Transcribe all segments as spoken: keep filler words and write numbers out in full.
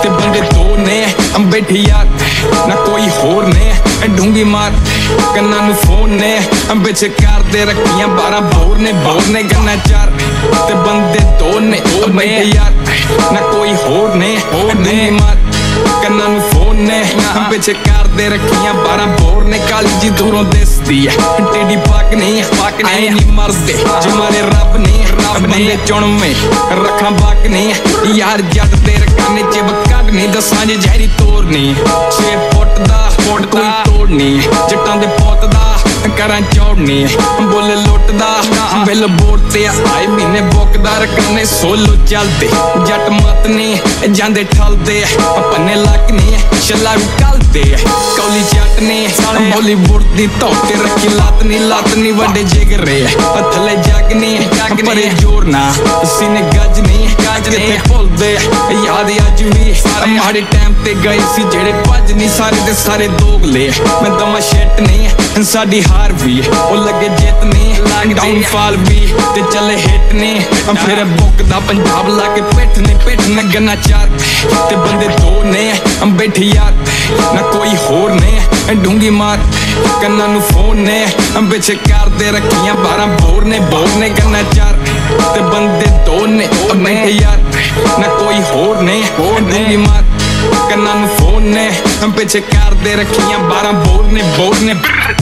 ते बंदे दो ने बैठे यार ना कोई होर ने ढूंगी मार कन्ना नू फोन ने बिच कर दे रखियां बारह बोर ने बोर ने गन्ना चार ते बंदे दो ने बैठे यार ना कोई होर ने ढूंगी मार कन्ना नू फोन ने बिच कर दे रखियां बारह बोर ने काली जी दूरों दिसदी है टेडी पाक नहीं पाक नहीं मरदे जिमारे रब ने रब ने चुन में रखा बाक नहीं यार जद तेरे काने च बकड नहीं दसां जे जहरी तोड़नी छे फुट दा फुट कोई तोड़नी जट्टां दे पुत दा करा चौड़नी बुल लुटदा बिल बोर्ड ते आए महीने बुकदार कन्ने सोलो चलदे जट मत नहीं जांदे ठलदे पन्ने लक नहीं छला कलदे कौली जट ने बॉलीवुड दी धोते रखी लत नहीं लत नहीं वड्डे जिगरे थले जग नहीं परे जोर ना सीने गज नहीं गज नहीं भुलदे याद अज भी माड़े टाइम ते गए सी जेड़े भज नहीं सारे दे सारे दोगले मैं दमा शैट नहीं साडी हार भी ओ लगे जित नहीं डाउनफॉल भी ते चले हिट नहीं फिर बुकदा पंजाब लाके पिठ ने पिठ ने गन्ना चार ते बंदे दो ने बैठे यार ना कोई होर ने ढूंगी मार कन्ना नू फोन ने बिच कर दे रखियां बारह बोर ने बोर ने गन्ना चार ते बंदे दो ने बैठे यार ना कोई होर ने ढूंगी मार कन्ना नू फोन ने बिच कर दे रखियां बारह बोर ने बोर ने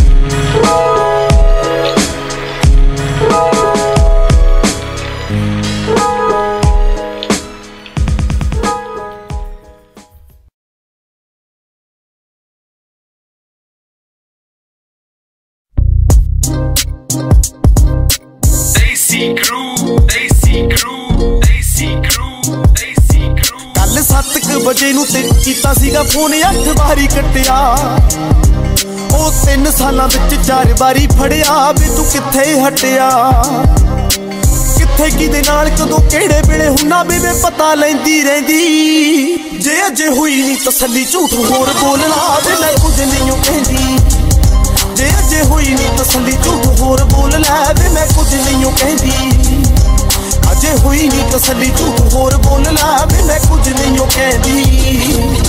कल सत्त क बजे नू ते कीता सीगा फोन अठ बारी कट्टिया ओ तीन सालां विच चार बारी फड़िया वे तू कित्थे हटिया कित्थे किदे नाल कदों किहड़े वेले हुन्ना वे वे पता लैंदी रहिंदी जे अजे होई नी तसल्ली झूठ होर बोलना वे मैं कुछ नहीं कहंदी जे अजे होई नी तसल्ली झूठ होर बोल लै वे मैं कुछ नहीं कहंदी अजे हुई नी तसल्ली झूठ होर बोल ला वे मैं कुछ नहीं कहंदी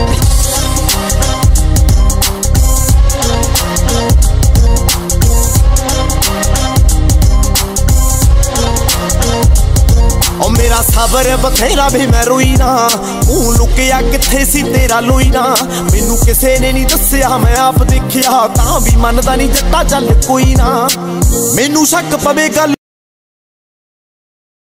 ओ मेरा सबर बथेरा भी मैं रोई ना मुंह लुकिया किथे सी तेरा लोई ना मैनू किसे ने नहीं दस्या मैं आप देखिया तां भी मनदा नहीं जट्टा चल कोई ना मैनू शक पवे गल